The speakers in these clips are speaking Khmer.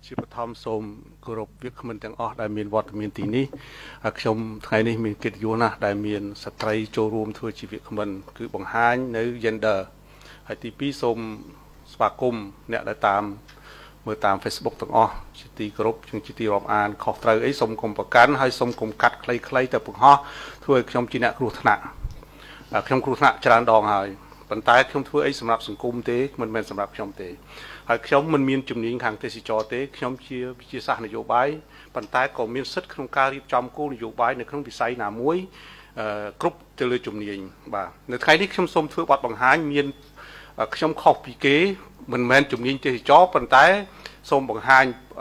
ជាបឋមសូមគោរពវាគ្មិនទាំងអស់ដែលមានវត្តមានទីនេះហើយខ្ញុំថ្ងៃនេះមានកិត្តិយសណាស់ដែលមានស្ត្រីចូលរួមធ្វើជាវាគ្មិនគឺបង្ហាញនៅ gender ហើយទី2សូមស្វាគមន៍អ្នកដែលមើលតាម Facebook ទាំងអស់ជាទីគោរពជាទីរាប់អានខុសត្រូវអីសូមកុំប្រកាន់ហើយសូមកុំកាត់ខ្លីៗទៅបង្ហោះធ្វើឲ្យខ្ញុំជាអ្នកគ្រោះថ្នាក់ខ្ញុំគ្រោះថ្នាក់ច្រើនដងហើយប៉ុន្តែខ្ញុំធ្វើអីសម្រាប់សង្គមទេមិនមែនសម្រាប់ខ្ញុំទេហើយខ្ញុំមិនមានជំនាញខាងទេសចរទេខ្ញុំជាវិទ្យាសាស្ត្រនយោបាយប៉ុន្តែក៏មានសិទ្ធិក្នុងការរៀបចំគោលនយោបាយនៅក្នុងវិស័យណាមួយគ្រប់ទៅលើជំនាញបាទនៅថ្ងៃនេះខ្ញុំសូមធ្វើបទបង្ហាញមានខ្ញុំខុសពីគេមិនមែនជំនាញទេសចរប៉ុន្តែសូមបង្ហាញ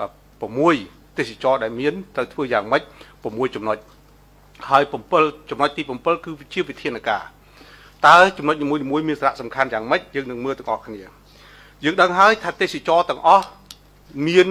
6ទេសចរដែលមានត្រូវធ្វើយ៉ាងម៉េច6ចំណុចហើយ7ចំណុចទី7គឺជាវិធានការតើចំណុចនីមួយៗមានសារៈសំខាន់យ៉ាងម៉េចយើងនឹងមើលទាំងអស់គ្នាយើងដឹងហើយថាទេសចរទាំងអស់មាន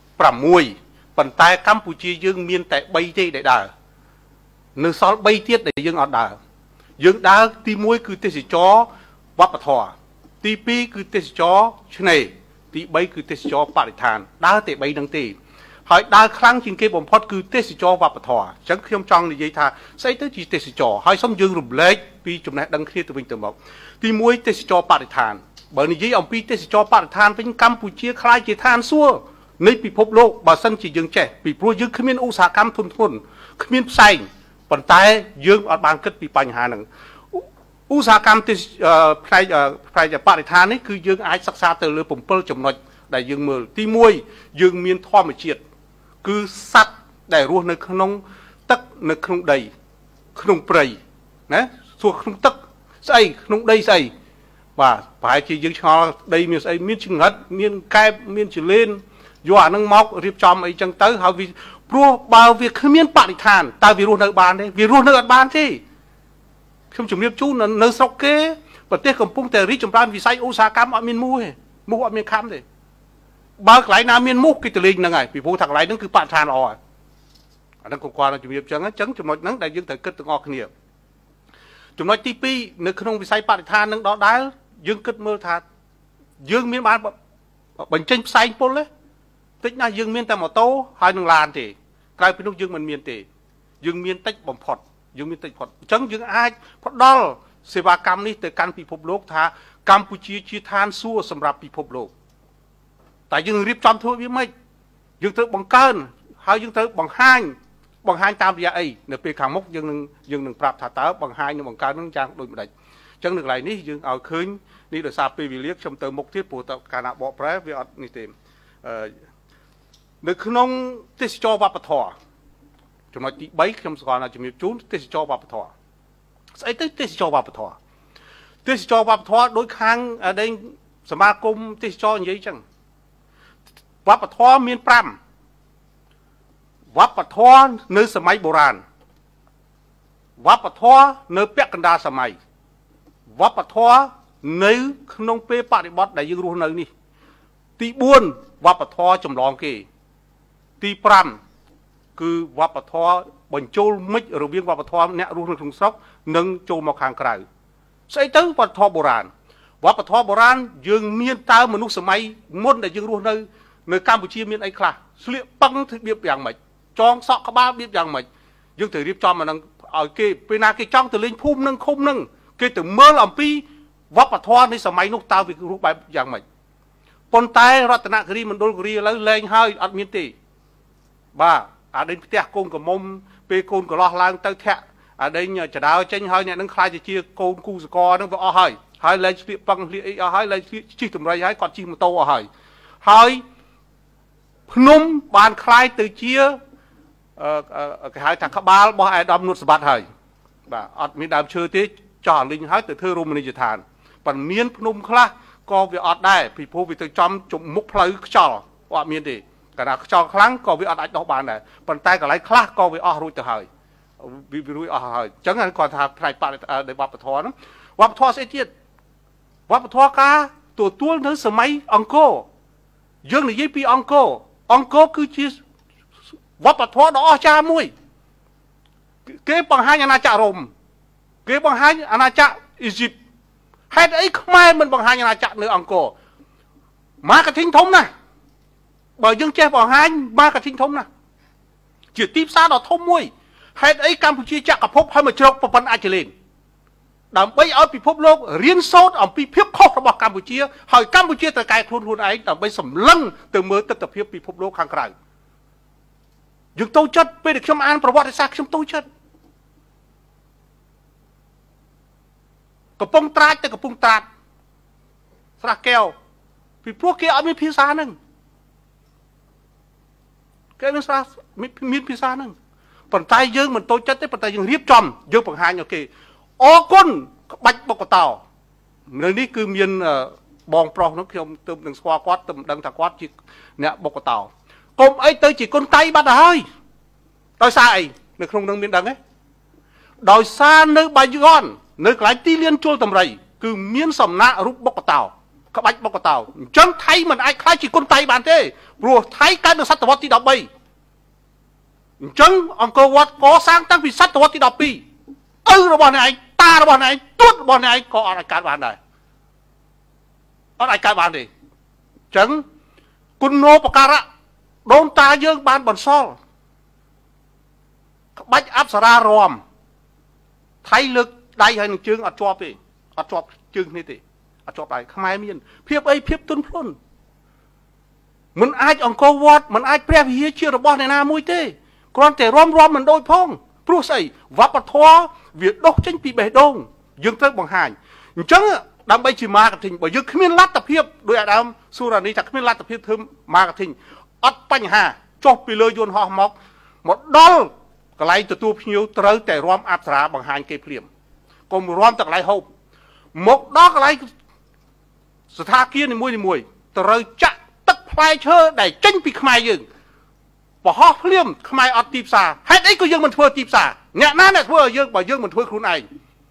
6ប៉ុន្តែកម្ពុជាយើងមានតែ3ទេដែលដើរនៅសល់3ទៀតដែលយើងអត់ដើរយើងដើរទី1គឺទេសចរវប្បធម៌ទី2គឺទេសចរឆ្នេរទី3គឺទេសចរបរិស្ថានដើរតែ3នឹងទេហើយដើរខ្លាំងជាងគេបំផុតគឺទេសចរវប្បធម៌អញ្ចឹងខ្ញុំចង់និយាយថាស្អីទៅជាទេសចរហើយសូមយើងរំលែកពីចំណេះដឹងគ្នាទៅវិញទៅមកទី1ទេសចរបរិស្ថានបើនិយាយអំពីទេសចរបរិស្ថានវិញកម្ពុជាខ្លាយជាឋានសួគ៌នៃពិភពលោកបើសិនជាយើងចេះពីព្រោះយើងគ្មានឧស្សាហកម្មធុនធ្ងន់គ្មានផ្សែងប៉ុន្តែយើងអត់បានគិតពីបញ្ហាហ្នឹងឧស្សាហកម្មផ្នែកបរិស្ថាននេះគឺយើងអាចសិក្សាទៅលើ7ចំណុចដែលយើងមើលទី1យើងមានធម្មជាតិគឺសត្វដែលរស់នៅក្នុងទឹកនៅក្នុងដីក្នុងព្រៃណាសួរក្នុងទឹកស្អីក្នុងដីស្អីបាទប្រហែលជាយើងឆ្ងល់ដីមានស្អីមានចង្រិតមានកែបមានចលេនយកអានឹងមករៀបចំអីចឹងទៅហើយវាព្រោះបើវាគ្មានបរិស្ថានតើវារស់នៅបានទេវារស់នៅអត់បានទេខ្ញុំជម្រាបជូននៅស្រុកគេប្រទេសកំពុងតែរីកចម្រើនវិស័យឧស្សាហកម្មអត់មានមូសទេមូសអត់មានខំទេបើកន្លែងណាមានមូសគេទៅលេងហ្នឹងហើយពីព្រោះថាកន្លែងហ្នឹងគឺបរិស្ថានល្អហើយអាហ្នឹងគាត់ជំរាបចឹងចំណុចហ្នឹងដែលយើងត្រូវគិតទាំងអស់គ្នាចំណុចទី2នៅក្នុងវិស័យបរិស្ថាននឹងដដែលយើងគិតមើលថាយើងមានបានបញ្ចេញផ្សែងពុលទេតិចណាស់យើងមានតែម៉ូតូហើយនឹងឡានទេក្រៅពីនោះយើងមិនមានទេយើងមានតិចបំផុតយើងមានតិចបំផុតអញ្ចឹងយើងអាចផ្ដល់សេវាកម្មនេះទៅកាន់ពិភពលោកថាកម្ពុជាជាឋានសួគ៌សម្រាប់ពិភពលោកតែយើងរៀបចំធ្វើវាមិនយើងត្រូវបង្កើនហើយយើងត្រូវបង្ហាញតាមរយៈអីនៅពេលខាងមុខយើងនឹងប្រាប់ថាតើបង្ហាញនិងបង្កើននឹងយ៉ាងដូចម្ដេចអញ្ចឹងនៅកន្លែងនេះយើងឲ្យឃើញនេះដោយសារពេលវេលាខ្ញុំទៅមុខទៀតព្រោះតើកាលណាបកប្រែវាអត់នេះទេនៅក្នុងទេសចរវប្បធម៌ចំណុចទី3ខ្ញុំស្គាល់ថាជំរាបជូនទេសចរវប្បធម៌ស្អីទៅទេសចរវប្បធម៌ទេសចរវប្បធម៌ដោយខាងដេញសមាគមទេសចរនិយាយចឹងវប្បធម៌មាន5វប្បធម៌នៅសម័យបុរាណវប្បធម៌នៅពាក់កណ្ដាលសម័យវប្បធម៌នៅក្នុងពេលបរិបត្តិដែលយើងរស់នៅនេះទី4វប្បធម៌ចម្លងគេទី5គឺវប្បធម៌បញ្ចូលមិត្តរវាងវប្បធម៌អ្នករស់នៅក្នុងស្រុកនិងចូលមកខាងក្រៅស្អីទៅវប្បធម៌បុរាណយើងមានតើមនុស្សសម័យមុនដែលយើងរស់នៅកម្ពុជាមានអីខ្លះស្លៀកប៉ឹងធ្វើរបៀបយ៉ាងម៉េចចងសក់ក្បាលរបៀបយ៉ាងម៉េចយើងត្រូវរៀបចំអានឹងឲ្យគេពេលណាគេចង់ទៅលេងភូមិនឹងឃុំនឹងគេទៅមើលអំពីវប្បធម៌នៃសម័យនោះតើវារស់បែបយ៉ាងម៉េចប៉ុន្តែរតនគិរីមណ្ឌលគិរីឥឡូវលែងហើយអត់មានទេបាទអាដេញផ្ទះកូនកមុំពេលកូនកន្លោះឡើងទៅធាក់អាដេញចដៅចេញហើយអ្នកនឹងខ្លាចជាកូនគូសកលនឹងវាអស់ហើយលែងស្លៀកប៉ឹងស្លៀកអីអស់ហើយលែងជិះតម្រៃហើយគាត់ជិះម៉ូតូអស់ហើយភ្នំបានคล้ายទៅជាគេហៅថាក្បាលរបស់អាដាមនុតសម្បត្តិហើយបាទអត់មានដើមឈើទេចោះលីងហើយទៅធ្វើរមណីយដ្ឋានប៉ុន្តែមានភ្នំខ្លះក៏វាអត់ដែរពីព្រោះវាទៅចំមុខផ្លូវខ្យល់អត់មានទេកាលណាខ្យល់ខ្លាំងក៏វាអត់អាចដោះបានដែរប៉ុន្តែកន្លែងខ្លះក៏វាអស់រួចទៅហើយវារួចអស់ហើយអញ្ចឹងគាត់ថាផ្នែកបរិស្ថាននៃវប្បធម៌ហ្នឹងវប្បធម៌ស្អីទៀតវប្បធម៌ការទទួលនៅសម័យអង្គរយើងនិយាយពីអង្គរគឺជាវប្បធម៌ដ៏អស្ចារ្យមួយគេបង្ហាញអាណាចក្ររ៉ូមគេបង្ហាញអាណាចក្រអ៊ីស៊ីបហេតុអីខ្មែរមិនបង្ហាញអាណាចក្រនៅអង្គរ marketing ធំណាស់ bởi dương che vào hai marketing thông nè chỉ tiếp xa đó thông mùi hay ấy Campuchia chắc cả phúc hay mà chọc vào phần ai trở lên đàm bây ở bị phúc lô riêng sốt ở bị phiếp khócរបស់Campuchia hỏi Campuchia từ cái khuôn ấy đàm bây sầm lăng từ mới tập phiếp bị phúc lô khang cày dương tôi chất về được trong anประวัติศาสตร์trong tôi chấtកំពុងត្រាច់ទៅកំពុងត្រាច់ស្រះកែវពីព្រោះគេអត់មានភាសាហ្នឹងគេមានភាសាហ្នឹងប៉ុន្តែយើងមិនតូចចិត្តទេប៉ុន្តែយើងរៀបចំយើងបង្ហាញឲ្យគេអរគុណក្បាច់បុកតោនៅនេះគឺមានបងប្រុសនោះខ្ញុំទើបនឹងស្គាល់គាត់ទើបដឹងថាគាត់ជាអ្នកបុកតោកុំអីទៅជាគុណតៃបាត់ទៅហើយដោយសារអីនៅក្នុងនឹងមានដឹងទេដោយសារនៅបាយ័ននៅកន្លែងទីលានជលតម្រៃគឺមានសំណាក់រូបបុកតោក្បាច់បុកតោអញ្ចឹងថៃមិនអាចខ្លាចជាគុណតៃបានទេព្រោះថៃកើតនៅសតវត្សទី13អញ្ចឹងអង្គរវត្តកសាងតាំងពីសតវត្សទី12ឪរបស់អ្នកឯងតារបស់អ្នកឯងទួតរបស់អ្នកឯងក៏អត់អាចកើតបានដែរអត់អាចកើតបានទេអញ្ចឹងគុណោបការៈដូនតាយើងបានបន្សល់ក្បាច់អប្សរារមថៃលើកដៃហើយនឹងជើងអត់ជាប់ទេអត់ជាប់ជើងនេះទេអត់ជាប់ដៃខ្មែរមានភាពអីភាពទន់ភ្លន់មិនអាចអង្គរវត្តមិនអាចព្រះវិហារជារបស់អ្នកណាមួយទេគ្រាន់តែរំមិនដូចផងព្រោះស្អីវប្បធម៌វាដុសចេញពីបេះដូងយើងត្រូវបង្ហាញអញ្ចឹងដើម្បីជា marketing បើយើងគ្មានលទ្ធភាពដោយអាដាមស៊ូរ៉ានីថាគ្មានលទ្ធភាពធ្វើ marketing អត់បញ្ហាចុះពីលើយន្តហោះមកដល់កន្លែងទទួលភ្ញៀវត្រូវតែរំអប្សរាបង្ហាញគេភ្លាមកុំរំតែកន្លែងហូបមកដល់កន្លែងស្ថាគារនីមួយត្រូវចាក់ទឹកផ្លែឈើដែលចេញពីខ្មែរយើងបោះភ្លាមខ្មែរអត់ទីផ្សារហេតុអីក៏យើងមិនធ្វើទីផ្សារអ្នកណាអ្នកធ្វើឲ្យយើងបើយើងមិនធ្វើខ្លួនឯង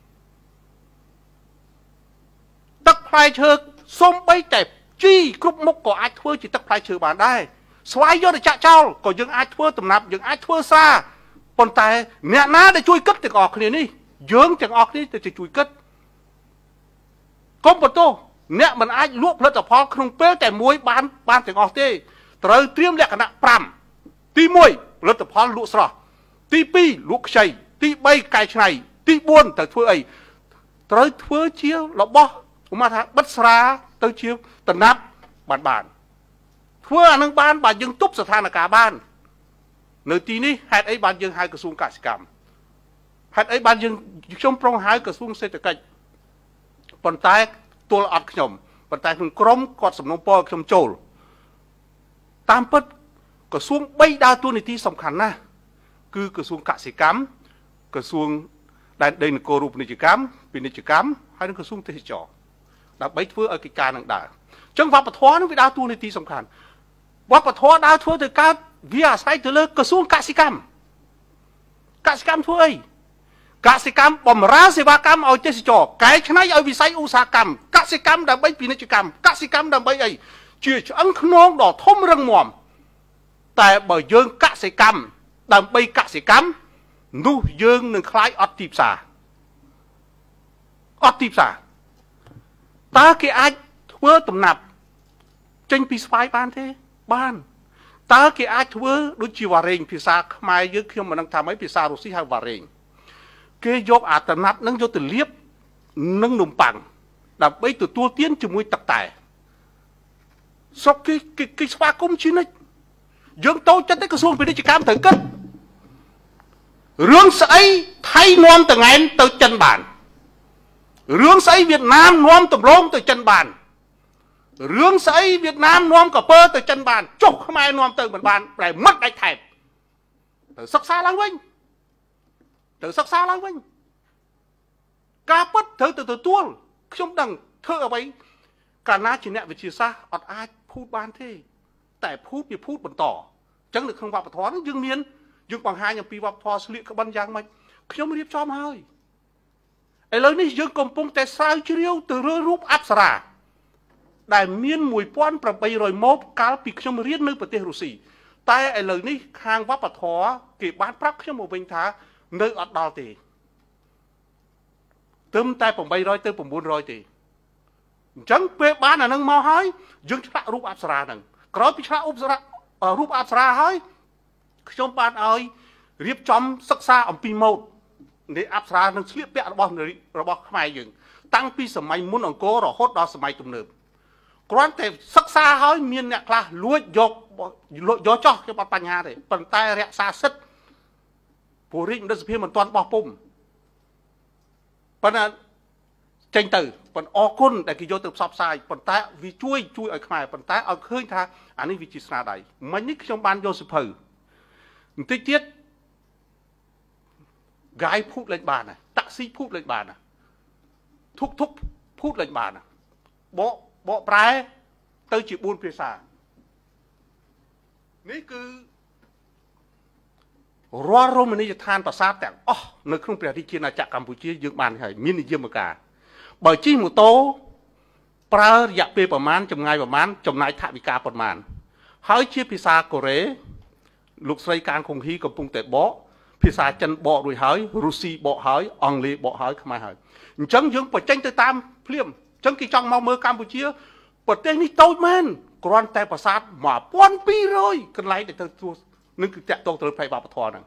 ទឹកផ្លែឈើសូម្បីតែជីគ្រប់មុខក៏អាចធ្វើជាទឹកផ្លែឈើបានដែរស្វាយយកទៅចាក់ចោលក៏យើងអាចធ្វើដំណាប់យើងអាចធ្វើសាប៉ុន្តែអ្នកណាដែលជួយគិតទាំងអស់គ្នានេះយើងទាំងអស់គ្នាទៅជួយគិតកុំបន្ទោសអ្នកមិនអាចលក់ផលិតផលក្នុងពេលតែមួយបានទាំងអស់ទេត្រូវត្រៀមលក្ខណៈ5ទី1ផលិតផលលក់ស្រស់ទី2លក់ខ្ចីទី3កែច្នៃទី4ត្រូវធ្វើអីត្រូវធ្វើជារបស់ឧមាថាបិទស្រាទៅជាតំណាប់បានធ្វើអានឹងបានបើយើងទប់ស្ថានភាពបាននៅទីនេះហេតុអីបានយើងហៅក្រសួងកសិកម្មហេតុអីបានយើងខ្ញុំប្រុងហៅក្រសួងសេដ្ឋកិច្ចប៉ុន្តែទល់អត់ខ្ញុំប៉ុន្តែក្នុងក្រមគាត់សំណូមពរខ្ញុំចូលតាមពិតក្រសួង3ដើរតួនាទីសំខាន់ណាស់គឺក្រសួងកសិកម្មក្រសួងដែនដីនគររូបនីយកម្មពាណិជ្ជកម្មហើយនិងក្រសួងទេសចរដើម្បីធ្វើឲ្យកិច្ចការនឹងដើរអញ្ចឹងវប្បធម៌នឹងវាដើរតួនាទីសំខាន់វប្បធម៌ដើរធ្វើទៅកើតវាអាស្រ័យទៅលើក្រសួងកសិកម្មធ្វើអីកសិកម្មបម្រើសេវាកម្មឲ្យទេសចរកែច្នៃឲ្យវិស័យឧស្សាហកម្មកសិកម្មដើម្បីពាណិជ្ជកម្មកសិកម្មដើម្បីអីជាឆ្អឹងខ្នងដ៏ធំរឹងមាំតែបើយើងកសិកម្មដើម្បីកសិកម្មនោះយើងនឹងខ្លាចអត់ទីផ្សារតើគេអាចធ្វើដំណាប់ចេញពីស្វាយបានទេបានតើគេអាចធ្វើដូចជាវ៉ារ៉េងភាសាខ្មែរយើងខ្ញុំមិនដឹងថាម៉េចភាសារុស្ស៊ីហៅវ៉ារ៉េងគេយកអាតំណាប់នឹងយកទៅលាបនឹងនំប៉័ងដើម្បីទទួលទានជាមួយទឹកតែស្រុកគេស្វាគមន៍ជានិច្ចយើងតូចចិត្តទេក្រសួងពាណិជ្ជកម្មត្រូវគិតរឿងស្អីថៃនាំតងែនទៅចិនបានរឿងស្អីវៀតណាមនាំតម្រងទៅចិនបានរឿងស្អីវៀតណាមនាំកពើទៅចិនបានចុះខ្មែរនាំទៅមិនបានតែមិត្តដាច់ថែបទៅសិក្សាឡើងវិញការពិតត្រូវទៅទទួលខ្ញុំដឹងធ្វើអ្វីកាលណាជាអ្នកវិទ្យាសាស្ត្រអត់អាចភូតបានទេតែភូតវាភូតបន្តអញ្ចឹងនៅក្នុងវប្បធម៌នេះយើងបង្ហាញអំពីវប្បធម៌ស្លៀកក្បិនយ៉ាងម៉េចខ្ញុំរៀបចំហើយឥឡូវនេះយើងកំពុងតែស្រាវជ្រាវទៅលើរូបអប្សរាដែលមាន 1800 ម៉ូតកាលពីខ្ញុំរៀននៅប្រទេសរុស្ស៊ីតែឥឡូវនេះខាងវប្បធម៌គេបានប្រាប់ខ្ញុំមកវិញថានៅអត់ដល់ទេត្រឹមតែ800ទៅ900ទេអញ្ចឹងពេលបានអានឹងមកហើយយើងឆ្លាក់រូបអប្សរាហ្នឹងក្រោយពីឆ្លាក់រូបអប្សរាហើយខ្ញុំបានឲ្យរៀបចំសិក្សាអំពីម៉ូដនៃអប្សរានិងស្លៀកពាក់របស់ខ្មែរយើងតាំងពីសម័យមុនអង្គររហូតដល់សម័យទំនើបគ្រាន់តែសិក្សាហើយមានអ្នកខ្លះលួចយកចោះគេបាត់បញ្ហាទេប៉ុន្តែរក្សាសិទ្ធិពលរដ្ឋរដ្ឋសភាមិនទាន់បោះពុំប៉ុន្តែចេញទៅប៉ុន្តែអរគុណដែលគេយកទៅផ្សព្វផ្សាយប៉ុន្តែវាជួយឲ្យខ្មែរប៉ុន្តែឲ្យឃើញថាអានេះវាជាស្នាដៃមិញនេះខ្ញុំបានយកសិភៅបន្តិចទៀតកាយភូតលេងបានតាក់ស៊ីភូតលេងបានធុកភូតលេងបានបកប្រែទៅជា4ភាសានេះគឺរាល់រមណីយដ្ឋានប្រាសាទទាំងអស់នៅក្នុងព្រះរាជាណាចក្រកម្ពុជាយើងបានហើយមាននិយមការបើជិះម៉ូតូប្រើរយៈពេលប្រមាណចម្ងាយប្រមាណចំណាយថវិកាប្រមាណហើយជាភាសាកូរ៉េលោកស្រីកានខុងហ៊ីកំពុងតែបកភាសាចិនបករួចហើយរុស្ស៊ីបកហើយអង់គ្លេសបកហើយខ្មែរហើយអញ្ចឹងយើងបញ្ចេញទៅតាមភ្លាមអញ្ចឹងគេចង់មកមើលកម្ពុជាប្រទេសនេះតូចមែនគ្រាន់តែប្រាសាទ1200កន្លែងដែលទៅទស្សនឹងគឺតាក់ទងទៅផ្នែកវប្បធម៌ហ្នឹង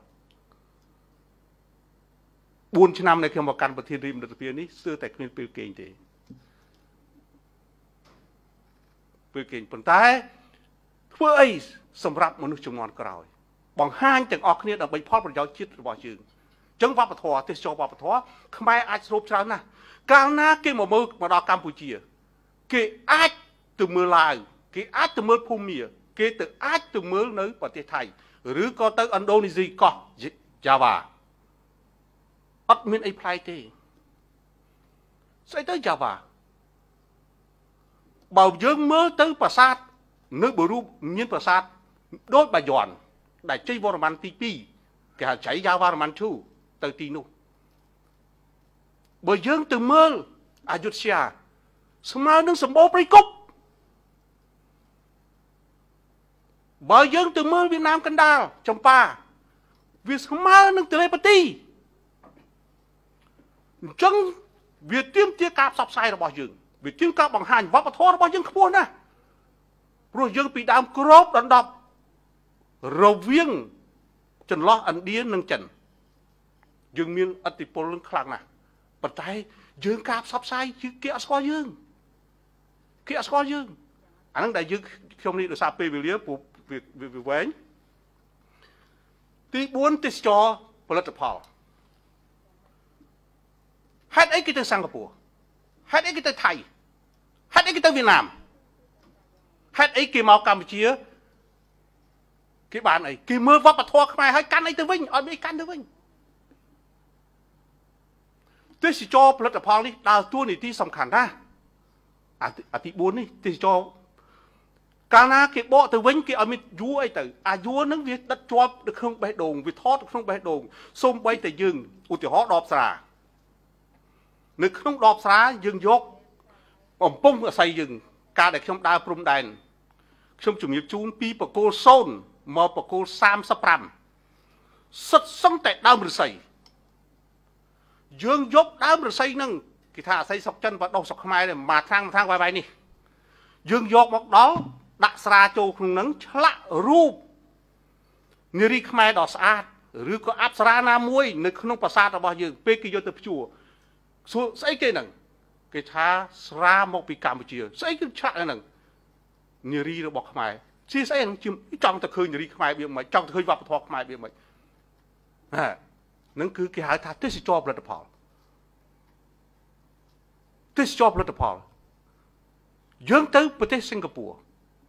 4ឆ្នាំនៃខ្ញុំមកកាន់ប្រធានរាជមន្ត្រីសភានេះស្ទើរតែគ្មានពេលគេងទេពេលគេងប៉ុន្តែធ្វើអីសម្រាប់មនុស្សជំនាន់ក្រោយបង្ហាញទាំងអស់គ្នាដើម្បីផលប្រយោជន៍ជាតិរបស់យើងអញ្ចឹងវប្បធម៌ទេសចរវប្បធម៌ខ្មែរអាចស្រូបច្រើនណាស់កាលណាគេមកមើលមកដល់កម្ពុជាគេអាចទៅមើលឡាវគេអាចទៅមើលភូមាគេទៅអាចទៅមើលនៅប្រទេសថៃឬក៏ទៅឥណ្ឌូនេស៊ីកោះយ៉ាវ៉ាអត់មានអីប្លែកទេស្អីទៅយ៉ាវ៉ាបើយើងមើលទៅប្រាសាទនៅបរូបមានប្រាសាទដូចបាយ័នដែលជ័យវរ្ម័នទី2គេហៅចៃយ៉ាវ៉ារ្ម័ន2ទៅទីនោះបើយើងទៅមើលអយុធ្យាស្មើនឹងសម្បូរព្រៃគុកបើយើងទៅមើលវៀតណាមកណ្ដាលចម្ប៉ាវាស្មើនឹងទលេប៉ាទីអញ្ចឹងវាទាមទារការផ្សព្វផ្សាយរបស់យើងវាទាមការបង្ហាញវប្បធម៌របស់យើងខ្ពស់ណាស់ព្រោះយើងពីដើមគ្របដណ្ដប់រវាងចន្លោះឥណ្ឌានិងចិនយើងមានឥទ្ធិពលខ្លាំងណាស់ប៉ុន្តែយើងការផ្សព្វផ្សាយគេអត់ស្គាល់យើងគេអត់ស្គាល់យើងអាហ្នឹងដែលយើងខ្ញុំនេះដោយសារពេលវេលាព្រោះវាវែងទី4ទេសចរផលិតផលហេតុអីគេទៅសិង្ហបុរីហេតុអីគេទៅថៃហេតុអីគេទៅវៀតណាមហេតុអីគេមកកម្ពុជាគេបានអីគេមើលវប្បធម៌ខ្មែរហើយកាន់អីទៅវិញអត់មានកាន់ទៅវិញទេសចរផលិតផលនេះដើរតួនាទីសំខាន់ណាស់អាទី4នេះទេសចរកាលណាគេបកទៅវិញគេឲ្យមានយួរអីទៅអាយួរហ្នឹងវាដិតជាប់នៅក្នុងបេះដូងវាថតនៅក្នុងបេះដូងសូម្បីតែយើងឧទាហរណ៍ដបស្រានៅក្នុងដបស្រាយើងយកបំពង់អាស័យយើងកាលដែលខ្ញុំដើរព្រំដែនខ្ញុំជំរាបជូនពីបកគោល0មកបកគោល35សិតសឹងតែដើមឫស្សីយើងយកដើមឫស្សីហ្នឹងគេថាអាស័យស្រុកចិនបើដុះស្រុកខ្មែរទេមួយខាងវាយនេះយើងយកមកដល់ដាក់ស្រាចូលក្នុងហ្នឹងឆ្លាក់រូបនារីខ្មែរដ៏ស្អាតឬក៏អប្សរាណាមួយនៅក្នុងប្រាសាទរបស់យើងពេលគេយកទៅភ្ជួរស្អីគេហ្នឹងគេថាស្រាមកពីកម្ពុជាស្អីគឺឆ្លាក់ហ្នឹងនារីរបស់ខ្មែរស្អីហ្នឹងចង់ទៅឃើញនារីខ្មែរវាមិនចង់ទៅឃើញវប្បធម៌ខ្មែរវាមិនហ្នឹងគឺគេហៅថាទេសចរផលិតផលទេសចរផលិតផលយើងទៅប្រទេសសិង្ហបុរី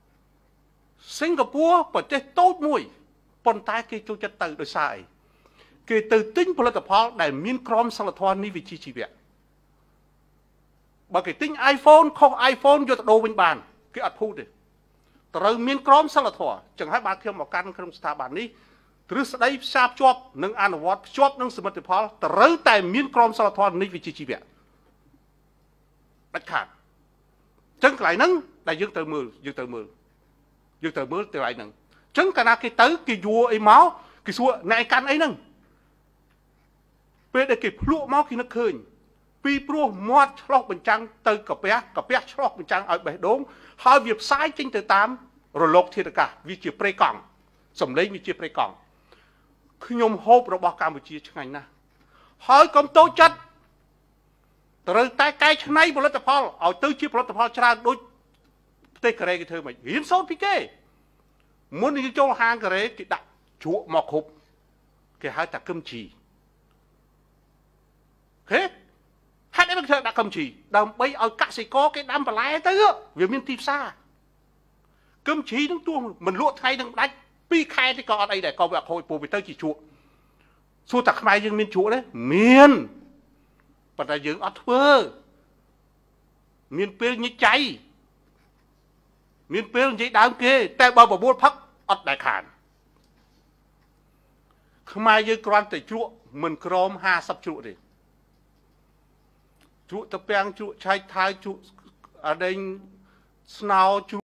ប្រទេសតូចមួយប៉ុន្តែគេចូលចិត្តទៅដោយសារអីគេទៅទិញផលិតផលដែលមានក្រមសីលធម៌នេះវិជ្ជាជីវៈបើគេទិញ iPhone ខុស iPhone យកទៅដូរវិញបានគេអត់ភូតទេត្រូវមានក្រមសីលធម៌ចឹងហើយបាទខ្ញុំមកកាន់ក្នុងស្ថាប័ននេះទ្រឹស្ដីផ្សារភ្ជាប់និងអនុវត្តភ្ជាប់នឹងសមិទ្ធផលត្រូវតែមានក្រមសីលធម៌នេះវិជ្ជាជីវៈដាច់ខាតចឹងកន្លែងហ្នឹងដែលយើងត្រូវមើលកន្លែងហ្នឹងចឹងកាលណាគេទៅគេយួរអីមកគេសួរអ្នកឯងកាន់អីហ្នឹងពេលដែលគេភ្លក់មកគេនឹកឃើញពីព្រោះមាត់ឆ្លោះបញ្ចាំងទៅកាពះឆ្លោះបញ្ចាំងឲ្យបេះដូងហើយវាផ្សាយចេញទៅតាម rồi lộc thiệt cả vì chỉ prey còng sầm lấy vì chỉ prey còng khi nhôm hộp rồi bỏ Campuchia chẳng ảnh na hỏi công tố chất rồi tay cái chân nàyផលិតផលឲ្យទៅជាផលិតផលច្រើនដូចប្រទេសកូរ៉េគេធ្វើមិនហ៊ានសូត្រពីគេមុននឹងចូលហាងកូរ៉េគេដាក់ជក់មកគ្រប់គេហៅថាគឹមជីហេហេតុអីមិនធ្វើដាក់គឹមជីដើម្បីឲ្យកសិករគេដាំបន្លែទៅវាមានទីផ្សារគឹមជីនឹងទួមិនលក់ថ្ងៃនឹងដាច់2ខែទេក៏អត់អីដែរក៏វាខូចពូវាទៅជាជក់សួរតែខ្មែរយើងមានជក់ទេមានប៉ុន្តែយើងអត់ធ្វើមានពេលញិចចៃមានពេលនិយាយដើមគេតែបើបបួលផឹកអត់ដែលខានខ្មែរយើងគ្រាន់តែជ្រក់មិនក្រម50ជ្រក់ទេជ្រក់តាពាំងជ្រក់ឆៃថៅជ្រក់អដេញស្នោជ្រក់